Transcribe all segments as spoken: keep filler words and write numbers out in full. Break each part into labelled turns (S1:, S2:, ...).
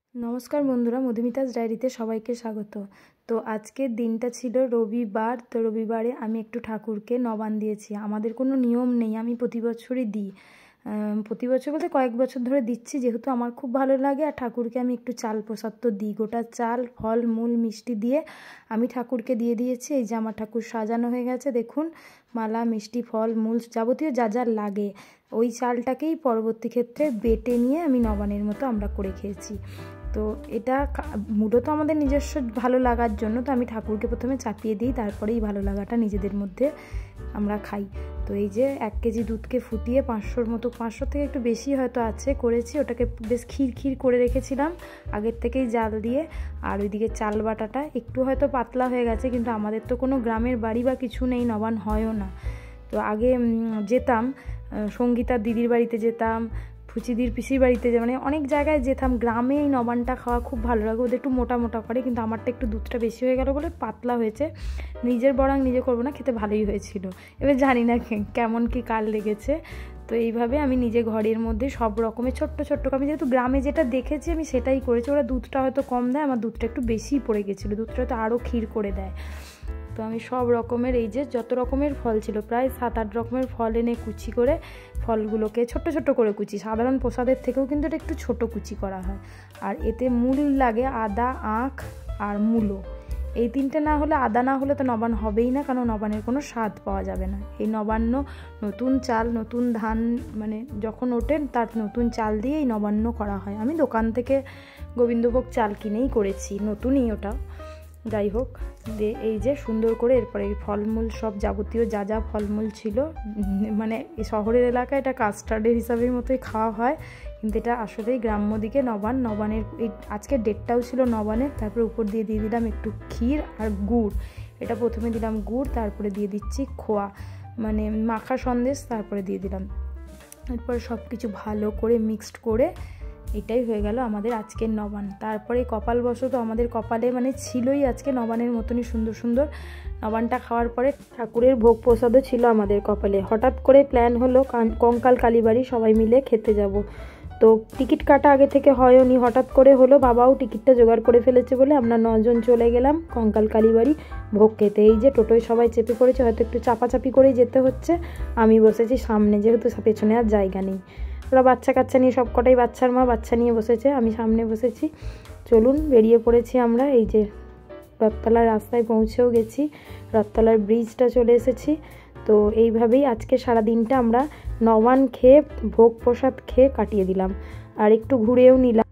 S1: नमस्कार बंधुरा मधुमितास डायरीते सबाइके स्वागत। तो आजकेर दिनटा छिलो रविवार। तो रविवारे आमी एकटु ठाकुरके नबान दिएछि। आमादेर कोनो नियम नेই, आमी प्रति बछरই दिই। प्रति बछर बोलते कয়েক বছর ধরে দিচ্ছি, যেহেতু আমার খুব ভালো লাগে। আর ঠাকুরকে আমি একটু চাল প্রসাদ তো দিই, গোটা চাল ফল মূল মিষ্টি দিয়ে আমি ঠাকুরকে দিয়ে দিয়েছি। এই যে আমার ঠাকুর সাজানো হয়ে গেছে, দেখুন মালা মিষ্টি ফল মূল যাবতীয় যা যা লাগে ওই চালটাকেই পরবর্তী ক্ষেত্রে বেটে নিয়ে আমি নবানের মতো আমরা করে খেয়েছি। তো এটা মূলত আমাদের নিজস্ব ভালো লাগার জন্য। তো আমি ঠাকুরকে প্রথমে চাপিয়ে দিই, তারপরে এই ভালো লাগাটা নিজেদের মধ্যে আমরা খাই। তো এই যে এক কেজি দুধকে ফুটিয়ে পাঁচশোর মতো, পাঁচশো থেকে একটু বেশি হয়তো আছে করেছি। ওটাকে বেশ ক্ষীর ক্ষীর করে রেখেছিলাম আগের থেকেই জাল দিয়ে। আর ওইদিকে চাল বাটাটা একটু হয়তো পাতলা হয়ে গেছে, কিন্তু আমাদের তো কোনো গ্রামের বাড়ি বা কিছু নেই, নবান হয়ও না। তো আগে যেতাম সঙ্গীতার দিদির বাড়িতে যেতাম, ফুচিদির পিসির বাড়িতে, মানে অনেক জায়গায় যেতাম। গ্রামে এই নবানটা খাওয়া খুব ভালো লাগে, ওদের একটু মোটা মোটা করে, কিন্তু আমারটা একটু দুধটা বেশি হয়ে গেল বলে পাতলা হয়েছে। নিজের বরং নিজে করবো না, খেতে ভালোই হয়েছিল। এবার জানি না কেমন কি কাল লেগেছে। তো এইভাবে আমি নিজে ঘরের মধ্যে সব রকমের ছোট্ট ছোট্ট, আমি যেহেতু গ্রামে যেটা দেখেছি আমি সেটাই করেছি। ওরা দুধটা হয়তো কম দেয়, আমার দুধটা একটু বেশিই পড়ে গেছিলো, দুধটা হয়তো আরও ক্ষীর করে দেয়। তো আমি সব রকমের এই যে যত রকমের ফল ছিল, প্রায় সাত আট রকমের ফল এনে কুচি করে ফলগুলোকে ছোট ছোট করে কুচি, সাধারণ প্রসাদের থেকেও কিন্তু এটা একটু ছোট কুচি করা হয়। আর এতে মূল লাগে আদা, আখ আর মূলো। এই তিনটে না হলে, আদা না হলে তো নবান হবেই না, কারণ নবানের কোনো স্বাদ পাওয়া যাবে না। এই নবান্ন নতুন চাল নতুন ধান মানে যখন ওঠে তার নতুন চাল দিয়ে এই নবান্ন করা হয়। আমি দোকান থেকে গোবিন্দভোগ চাল কিনেই করেছি, নতুনই ওটা। যাই হোক, দিয়ে এই যে সুন্দর করে এরপরে এই ফলমূল সব যাবতীয় যা যা ফলমূল ছিল, মানে এই শহরের এলাকায় এটা কাস্টার্ডের হিসাবের মতোই খাওয়া হয়, কিন্তু এটা আসলেই গ্রাম্য দিকে নবান। নবানের এই আজকের ডেটটাও ছিল নবানের। তারপরে উপর দিয়ে দিয়ে দিলাম একটু ক্ষীর আর গুড়। এটা প্রথমে দিলাম গুড়, তারপরে দিয়ে দিচ্ছি খোয়া মানে মাখা সন্দেশ, তারপরে দিয়ে দিলাম। এরপরে সব কিছু ভালো করে মিক্সড করে এটাই হয়ে গেল আমাদের আজকের নবান। তারপরে কপালবশত আমাদের কপালে মানে ছিলই আজকে নবানের মতনই সুন্দর সুন্দর। নবানটা খাওয়ার পরে ঠাকুরের ভোগ প্রসাদও ছিল আমাদের কপালে। হঠাৎ করে প্ল্যান হলো কঙ্কাল কালীবাড়ি সবাই মিলে খেতে যাব। তো টিকিট কাটা আগে থেকে হয়নি, হঠাৎ করে হলো, বাবাও টিকিটটা জোগাড় করে ফেলেছে বলে আমরা নজন চলে গেলাম কঙ্কাল কালীবাড়ি ভোগ খেতে। এই যে টোটোয় সবাই চেপে পড়েছে, হয়তো একটু চাপাচাপি করেই যেতে হচ্ছে। আমি বসেছি সামনে, যেহেতু পেছনে আর জায়গা নেই। ওরা বাচ্চা কাচ্চা নিয়ে, সব কটাই বাচ্চার মা বাচ্চা নিয়ে বসেছে, আমি সামনে বসেছি। চলুন বেরিয়ে পড়েছি আমরা। এই যে রথতলার রাস্তায় পৌঁছেও গেছি, রথতলার ব্রিজটা চলে এসেছি। তো এইভাবেই আজকে সারা দিনটা আমরা নবান খেয়ে ভোগ প্রসাদ খেয়ে কাটিয়ে দিলাম, আর একটু ঘুরেও নিলাম।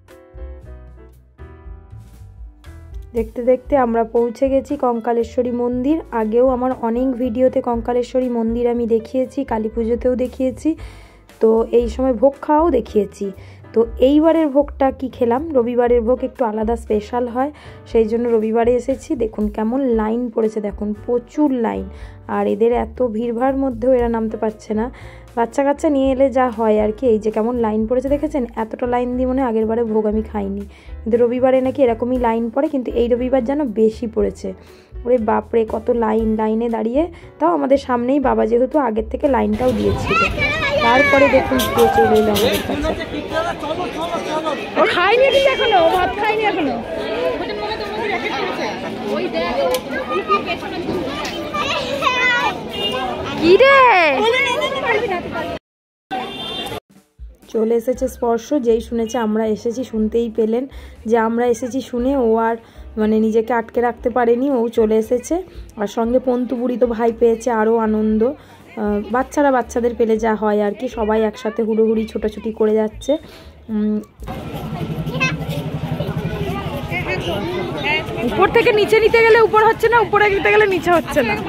S1: দেখতে দেখতে আমরা পৌঁছে গেছি কঙ্কালেশ্বরী মন্দির। আগেও আমার অনেক ভিডিওতে কঙ্কালেশ্বরী মন্দির আমি দেখিয়েছি, কালী পুজোতেও দেখিয়েছি, তো এই সময় ভোগ খাওয়াও দেখিয়েছি। তো এইবারের ভোগটা কি খেলাম, রবিবারের ভোগ একটু আলাদা স্পেশাল হয়, সেই জন্য রবিবারে এসেছি। দেখুন কেমন লাইন পড়েছে, দেখুন প্রচুর লাইন। আর এদের এত ভিড়ভাড় মধ্যেও এরা নামতে পারছে না, বাচ্চা কাচ্চা নিয়ে এলে যা হয় আর কি। এই যে কেমন লাইন পড়েছে দেখেছেন, এতটা লাইন দিয়ে মনে হয় আগের বারে ভোগ আমি খাইনি, কিন্তু রবিবারে নাকি এরকমই লাইন পড়ে, কিন্তু এই রবিবার যেন বেশি পড়েছে। ওরে বাপরে কত লাইন, লাইনে দাঁড়িয়ে, তাও আমাদের সামনেই বাবা যেহেতু আগের থেকে লাইনটাও দিয়েছিল। তারপরে দেখুন কে চলে এলো আমাদের কাছে। ও খাইনি ঠিক এখনো, ও ভাত খাইনি এখনো। কি রে চলে এসেছে স্পর্শ, যেই শুনেছে আমরা এসেছি, শুনতেই পেলেন যে আমরা এসেছি শুনে ও আর মানে নিজেকে আটকে রাখতে পারেনি, ও চলে এসেছে। আর সঙ্গে পন্তু বুড়ি তো ভাই পেয়েছে, আরও আনন্দ। বাচ্চারা বাচ্চাদের পেলে যা হয় আর কি, সবাই একসাথে হুড়োহুড়ি ছোটাছুটি করে যাচ্ছে। উপর থেকে নিচে নিতে গেলে উপর হচ্ছে না, উপরে নিতে গেলে নিচে হচ্ছে না।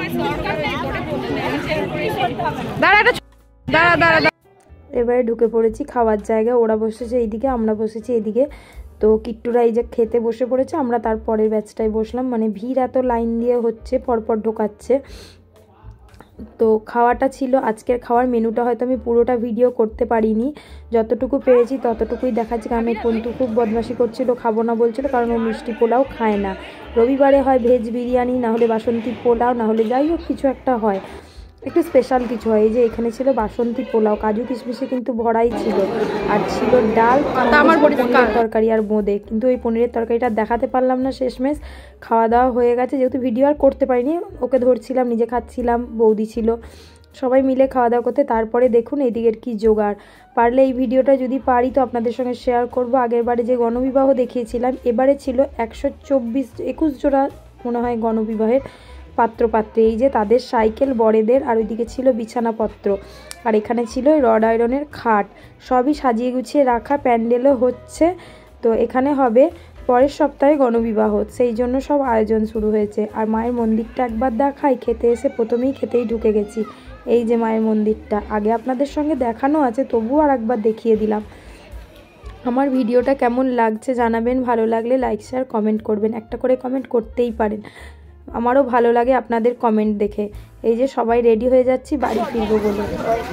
S1: দাঁড়া দাঁড়া দাঁড়া। এবারে ঢুকে পড়েছি খাওয়ার জায়গা, ওরা বসেছে এইদিকে, আমরা বসেছি এদিকে। তো কিট্টুরা এই যে খেতে বসে পড়েছে, আমরা তার পরের ব্যাচটায় বসলাম। মানে ভিড় এত লাইন দিয়ে হচ্ছে, পরপর ঢোকাচ্ছে। তো খাওয়াটা ছিল আজকের খাওয়ার মেনুটা, হয়তো আমি পুরোটা ভিডিও করতে পারিনি, যতটুকু পেরেছি ততটুকুই দেখাচ্ছি। কারণ এই পন্তু খুব বদমাশি করছিল, খাবো না বলছিল, কারণ ও মিষ্টি পোলাও খায় না। রবিবারে হয় ভেজ বিরিয়ানি, না হলে বাসন্তী পোলাও, না হলে যাই হোক কিছু একটা হয়। একটু স্পেশাল কিছু হয়। এই যে এখানে ছিল বাসন্তী পোলাও, কাজু কিশমিশে কিন্তু ভরাই ছিল, আর ছিল ডাল, আমার পনিরের তরকারি আর বোঁদে। কিন্তু ওই পনিরের তরকারিটা দেখাতে পারলাম না শেষমেশ। খাওয়া দাওয়া হয়ে গেছে, যেহেতু ভিডিও আর করতে পারিনি, ওকে ধরছিলাম, নিজে খাচ্ছিলাম, বৌদি ছিল, সবাই মিলে খাওয়া দাওয়া করতে। তারপরে দেখুন এইদিকের কি জোগাড়। পারলে এই ভিডিওটা যদি পারি তো আপনাদের সঙ্গে শেয়ার করব। আগের বারে যে গণবিবাহ দেখিয়েছিলাম, এবারে ছিল একশো চব্বিশ একুশ জোড়া মনে হয় গণবিবাহের পাত্রপাত্রী। এই যে তাদের সাইকেল বড়েদের, আর ওইদিকে ছিল বিছানাপত্র, আর এখানে ছিল রড আয়রনের খাট, সবই সাজিয়ে গুছিয়ে রাখা। প্যান্ডেলও হচ্ছে, তো এখানে হবে পরের সপ্তাহে গণবিবাহ, সেই জন্য সব আয়োজন শুরু হয়েছে। আর মায়ের মন্দিরটা একবার দেখাই, খেতে এসে প্রথমেই খেতেই ঢুকে গেছি। এই যে মায়ের মন্দিরটা আগে আপনাদের সঙ্গে দেখানো আছে, তবুও আর একবার দেখিয়ে দিলাম। আমার ভিডিওটা কেমন লাগছে জানাবেন, ভালো লাগলে লাইক শেয়ার কমেন্ট করবেন, একটা করে কমেন্ট করতেই পারেন, আমারও ভালো লাগে আপনাদের কমেন্ট দেখে। এই যে সবাই রেডি হয়ে যাচ্ছি বাড়ি ফিরবো বলে।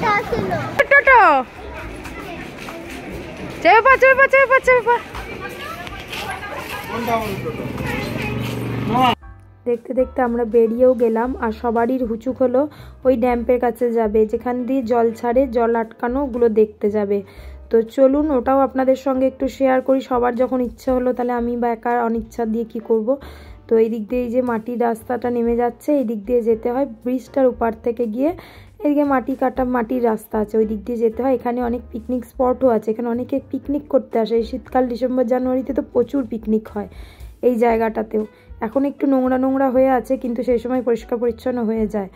S1: দেখতে দেখতে আমরা বেরিয়েও গেলাম, আর সবারই হুচুক হলো ওই ড্যাম্পের কাছে যাবে, যেখান দিয়ে জল ছাড়ে, জল আটকানো, ওগুলো দেখতে যাবে। তো চলুন ওটাও আপনাদের সঙ্গে একটু শেয়ার করি। সবার যখন ইচ্ছা হলো, তাহলে আমি বা একা অনিচ্ছা দিয়ে কি করব। তো এই দিক দিয়ে এই যে মাটির রাস্তাটা নেমে যাচ্ছে, এই দিক দিয়ে যেতে হয় ব্রিজটার উপর থেকে গিয়ে, এদিকে মাটি কাটা মাটির রাস্তা আছে, ওই দিক দিয়ে যেতে হয়। এখানে অনেক পিকনিক স্পটও আছে, এখানে অনেকে পিকনিক করতে আসে। এই শীতকাল ডিসেম্বর জানুয়ারিতে তো প্রচুর পিকনিক হয় এই জায়গাটাতেও। এখন একটু নোংরা নোংরা হয়ে আছে, কিন্তু সেই সময় পরিষ্কার পরিচ্ছন্ন হয়ে যায়।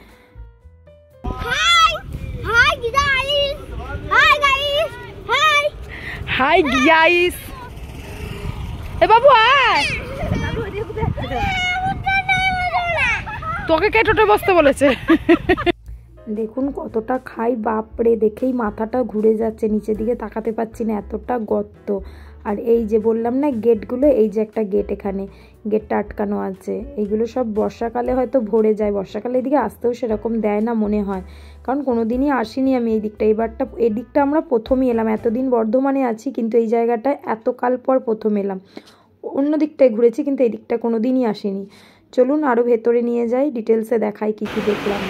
S1: হাই গাইস, এ বাবু আয়, তোকে কে টোটো বসতে বলেছে? দেখুন কতটা খাই, বাপরে, দেখেই মাথাটা ঘুরে যাচ্ছে, নিচের দিকে তাকাতে পাচ্ছি না, এতটা গর্ত। আর এই যে বললাম না গেটগুলো, এই যে একটা গেট, এখানে গেটটা আটকানো আছে। এইগুলো সব বর্ষাকালে হয়তো ভরে যায়, বর্ষাকালে এদিকে আসতেও সেরকম দেয় না মনে হয়, কারণ কোনো দিনই আসিনি আমি এই দিকটা। এবারটা এই দিকটা আমরা প্রথমই এলাম, এতদিন বর্ধমানে আছি, কিন্তু এই জায়গাটায় এতকাল পর প্রথম এলাম। অন্য দিকটায় ঘুরেছি, কিন্তু এই দিকটা কোনো দিনই আসিনি। চলুন আরও ভেতরে নিয়ে যাই, ডিটেলসে দেখাই কী কী দেখলাম।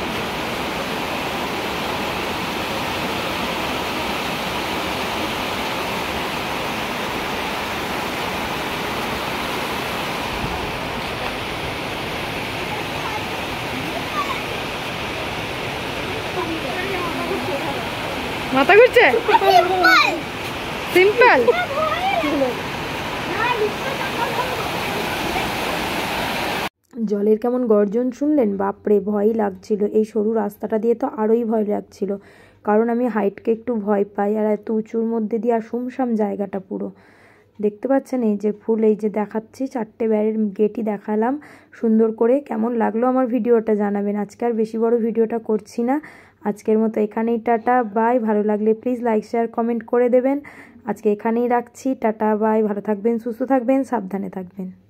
S1: মাথা ঘুরছে, সিম্পল। জলের কেমন গর্জন শুনলেন? বাপরে, ভয়ই লাগছিল। এই সরু রাস্তাটা দিয়ে তো আরোই ভয় লাগছিল, কারণ আমি হাইটকে একটু ভয় পাই, আর এত উঁচুর মধ্যে দিয়ে আর শুমশাম জায়গাটা পুরো। দেখতে পাচ্ছেন এই যে ফুল, এই যে দেখাচ্ছি, চারটে ব্যারের গেটই দেখালাম সুন্দর করে। কেমন লাগলো আমার ভিডিওটা জানাবেন। আজকে আর বেশি বড় ভিডিওটা করছি না, আজকের মতো এখানেই টাটা বাই। ভালো লাগলে প্লিজ লাইক শেয়ার কমেন্ট করে দেবেন। আজকে এখানেই রাখছি, টাটা বাই। ভালো থাকবেন, সুস্থ থাকবেন, সাবধানে থাকবেন।